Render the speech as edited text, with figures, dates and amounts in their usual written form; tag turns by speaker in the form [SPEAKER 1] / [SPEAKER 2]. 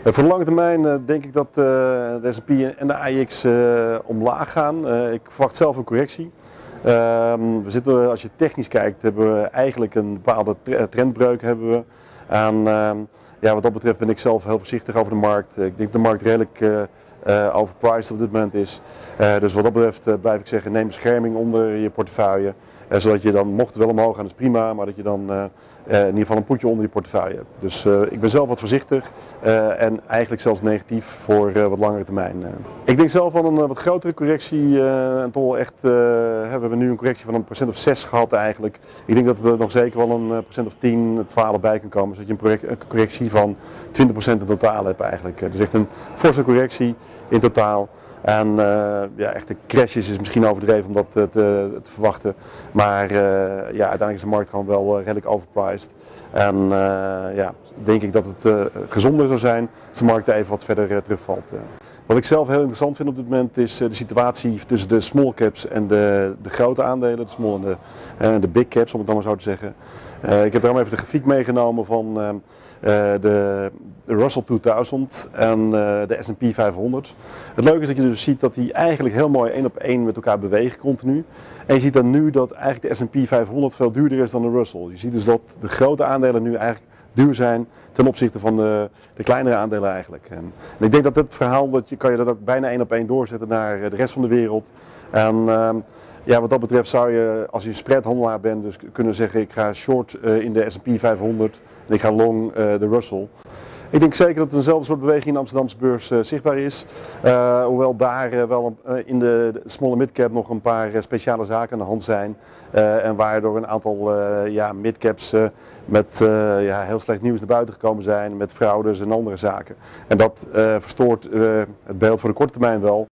[SPEAKER 1] Voor de lange termijn denk ik dat de S&P en de AEX omlaag gaan. Ik verwacht zelf een correctie. We zitten, als je technisch kijkt, hebben we eigenlijk een bepaalde trendbreuk. Hebben we. En ja, wat dat betreft ben ik zelf heel voorzichtig over de markt. Ik denk dat de markt redelijk overpriced op dit moment is. Dus wat dat betreft blijf ik zeggen, neem bescherming onder je portefeuille. Zodat je dan, mocht het wel omhoog gaan, is prima, maar dat je dan in ieder geval een poetje onder je portefeuille hebt. Dus ik ben zelf wat voorzichtig en eigenlijk zelfs negatief voor wat langere termijn. Ik denk zelf aan een wat grotere correctie. En toch wel echt, we hebben nu een correctie van een % of 6 gehad eigenlijk. Ik denk dat er nog zeker wel een % of 10, 12 bij kan komen. Zodat je een correctie van 20% in totaal hebt eigenlijk. Dus echt een forse correctie in totaal. En ja, echte crashes is misschien overdreven om dat te verwachten. Maar ja, uiteindelijk is de markt gewoon wel redelijk overpriced. En ja, denk ik dat het gezonder zou zijn als de markt even wat verder terugvalt. Wat ik zelf heel interessant vind op dit moment is de situatie tussen de small caps en de grote aandelen. De small en de big caps, om het dan maar zo te zeggen. Ik heb daarom even de grafiek meegenomen van de Russell 2000 en de S&P 500. Het leuke is dat je dus ziet dat die eigenlijk heel mooi 1 op 1 met elkaar bewegen continu. En je ziet dan nu dat eigenlijk de S&P 500 veel duurder is dan de Russell. Je ziet dus dat de grote aandelen nu eigenlijk duur zijn ten opzichte van de kleinere aandelen eigenlijk. En ik denk dat dit verhaal, kan je dat ook bijna 1 op 1 doorzetten naar de rest van de wereld. En ja, wat dat betreft zou je, als je een spreadhandelaar bent, dus kunnen zeggen ik ga short in de S&P 500 en ik ga long de Russell. Ik denk zeker dat eenzelfde soort beweging in de Amsterdamse beurs zichtbaar is. Hoewel daar wel in de small en midcap nog een paar speciale zaken aan de hand zijn. En waardoor een aantal ja, midcaps met ja, heel slecht nieuws naar buiten gekomen zijn. Met fraudes en andere zaken. En dat verstoort het beeld voor de korte termijn wel.